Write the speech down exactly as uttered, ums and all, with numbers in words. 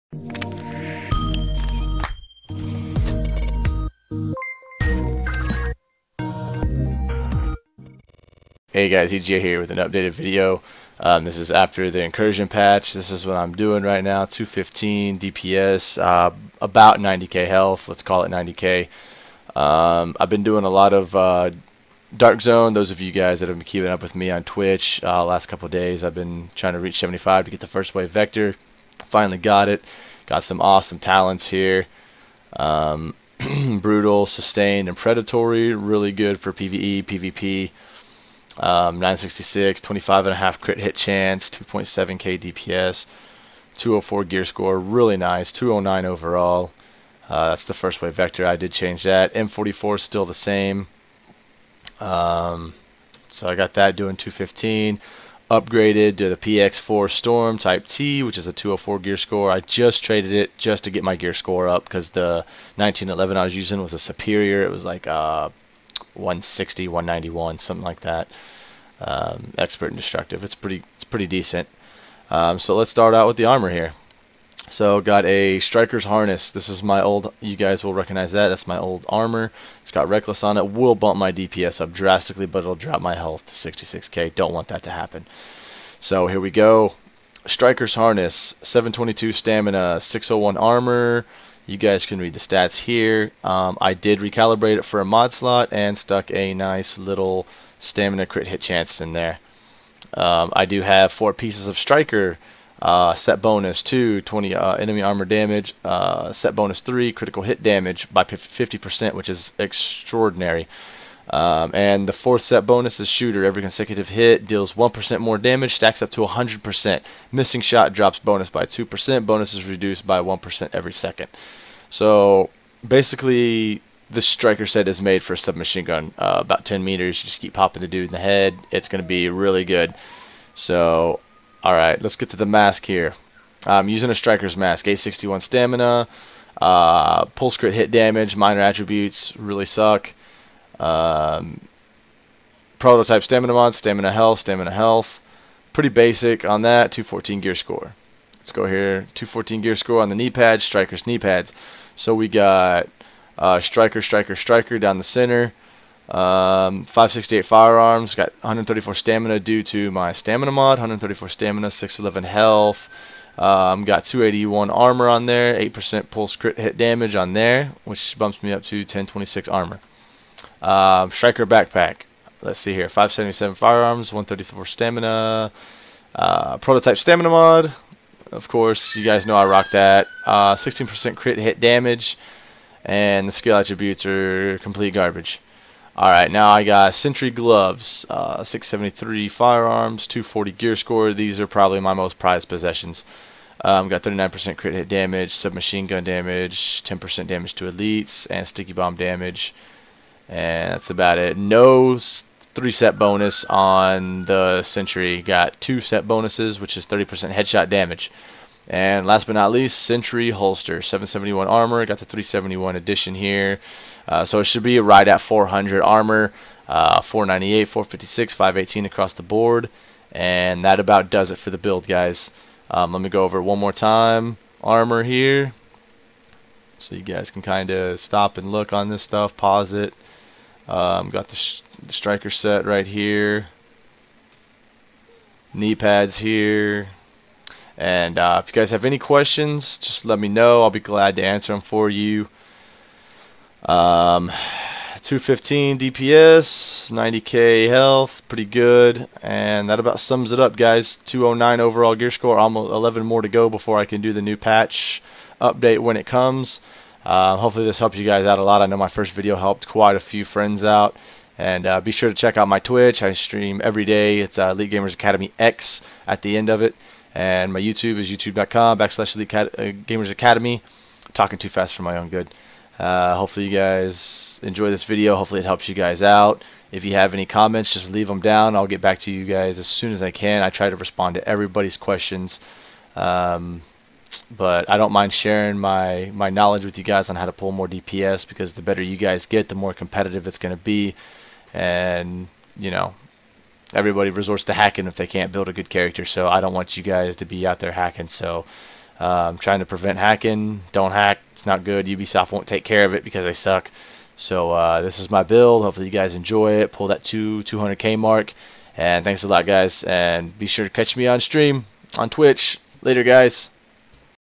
Hey guys, E J here with an updated video. Um, this is after the incursion patch. This is what I'm doing right now. two fifteen D P S, uh, about ninety K health. Let's call it ninety K. Um, I've been doing a lot of uh, Dark Zone. Those of you guys that have been keeping up with me on Twitch uh, last couple of days, I've been trying to reach seventy-five to get the first wave vector. Finally got it. Got some awesome talents here. Um, brutal, sustained, and predatory. Really good for PvE, PvP. Um, nine sixty-six, twenty-five and a half crit hit chance, two point seven K D P S, two oh four gear score, really nice, two oh nine overall. Uh, that's the first wave vector. I did change that. M forty-four is still the same. Um, so I got that doing two fifteen. Upgraded to the P X four Storm Type T, which is a two oh four gear score. I just traded it just to get my gear score up because the nineteen eleven I was using was a superior. It was like uh, one sixty, one ninety-one, something like that. Um, expert and destructive. It's pretty, it's pretty decent. Um, so let's start out with the armor here. So got a striker's harness. This is my old. You guys will recognize that. That's my old armor. It's got reckless on it. Will bump my D P S up drastically, but it'll drop my health to sixty-six K. Don't want that to happen. So here we go. Striker's harness. seven twenty-two stamina. six oh one armor. You guys can read the stats here. Um, I did recalibrate it for a mod slot and stuck a nice little stamina crit hit chance in there. Um, I do have four pieces of striker. Uh, set bonus two, twenty uh, enemy armor damage. Uh, set bonus three, critical hit damage by fifty percent, which is extraordinary. Um, and the fourth set bonus is shooter. Every consecutive hit deals one percent more damage, stacks up to one hundred percent. Missing shot drops bonus by two percent. Bonus is reduced by one percent every second. So basically, this striker set is made for a submachine gun. Uh, about ten meters. You just keep popping the dude in the head. It's going to be really good. So, alright, let's get to the mask here. I'm using a striker's mask. eight sixty-one stamina. Uh, pulse crit hit damage. Minor attributes really suck. Um, prototype stamina mod, stamina health, stamina health. Pretty basic on that. two fourteen gear score. Let's go here. two fourteen gear score on the knee pads, striker's knee pads. So we got uh, striker, striker, striker down the center. Um, five sixty-eight firearms. Got one thirty-four stamina due to my stamina mod. one thirty-four stamina, six eleven health. Um, got two eighty-one armor on there. eight percent pulse crit hit damage on there, which bumps me up to ten twenty-six armor. Um, striker backpack. Let's see here. five seventy-seven firearms, one thirty-four stamina. Uh, prototype stamina mod. Of course, you guys know I rock that. Uh, sixteen percent crit hit damage. And the skill attributes are complete garbage. Alright, now I got sentry gloves. Uh, six seventy-three firearms, two forty gear score. These are probably my most prized possessions. Um, got thirty-nine percent crit hit damage, submachine gun damage, ten percent damage to elites, and sticky bomb damage. And that's about it. No three set bonus on the sentry. Got two set bonuses, which is thirty percent headshot damage. And last but not least, sentry holster. seven seventy-one armor. Got the three seventy-one edition here. Uh, so it should be right at four hundred armor. Uh, four ninety-eight, four fifty-six, five eighteen across the board. And that about does it for the build, guys. Um, let me go over it one more time. Armor here. So you guys can kind of stop and look on this stuff. Pause it. Um, got the, sh the striker set right here. Knee pads here. And uh, if you guys have any questions, just let me know. I'll be glad to answer them for you. Um, two fifteen D P S, ninety K health, pretty good. And that about sums it up, guys. two oh nine overall gear score, almost eleven more to go before I can do the new patch update when it comes. Uh, hopefully this helps you guys out a lot. I know my first video helped quite a few friends out. And uh, be sure to check out my Twitch. I stream every day. It's uh, Elite Gamers Academy X at the end of it. And my YouTube is youtube.com backslash Elite Gamers Academy. Talking too fast for my own good. Uh, hopefully you guys enjoy this video. Hopefully it helps you guys out. If you have any comments, just leave them down. I'll get back to you guys as soon as I can. I try to respond to everybody's questions. Um, but I don't mind sharing my, my knowledge with you guys on how to pull more D P S, because the better you guys get, the more competitive it's going to be. And, you know, everybody resorts to hacking if they can't build a good character, so I don't want you guys to be out there hacking. So Um, trying to prevent hacking. Don't hack. It's not good. Ubisoft won't take care of it because they suck. So uh, this is my build. Hopefully you guys enjoy it. Pull that two 200K mark. And thanks a lot, guys. And be sure to catch me on stream on Twitch. Later, guys.